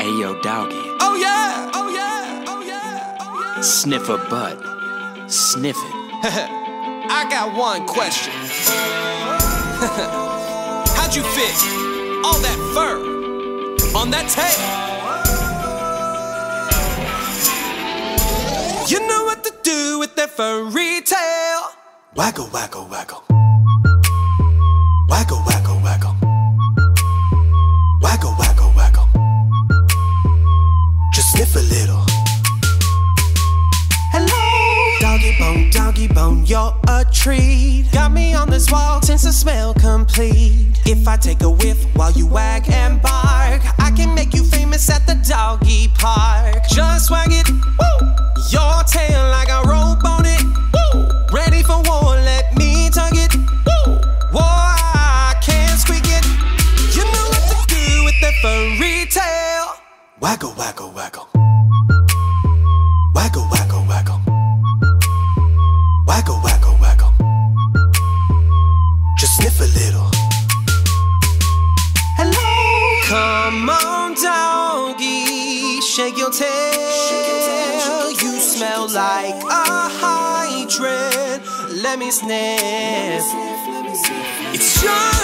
Ayo, doggy. Oh yeah, oh yeah, oh yeah, oh yeah. Sniff a butt. Sniff it. I got one question. How'd you fit all that fur on that tail? You know what to do with that furry tail. Waggle, waggle, waggle. Waggle, waggle, waggle. Waggle, waggle, waggle. Just sniff a little. Hello, doggy bone, you're a treat. Got me on this walk since the smell complete. If I take a whiff while you wag and bark, I can make you famous at the doggy park. Just wag it, woo! Your tail like a rope on it, woo! Ready for war, let me tug it, woo! Whoa, I can't squeak it. You know what to do with that furry tail. Waggle, waggle, waggle. Waggle, waggle, waggle. Waggle, waggle, waggle. Just sniff a little. Hello, come on, doggy, shake your tail. You smell like a hydrant. Let me sniff. It's your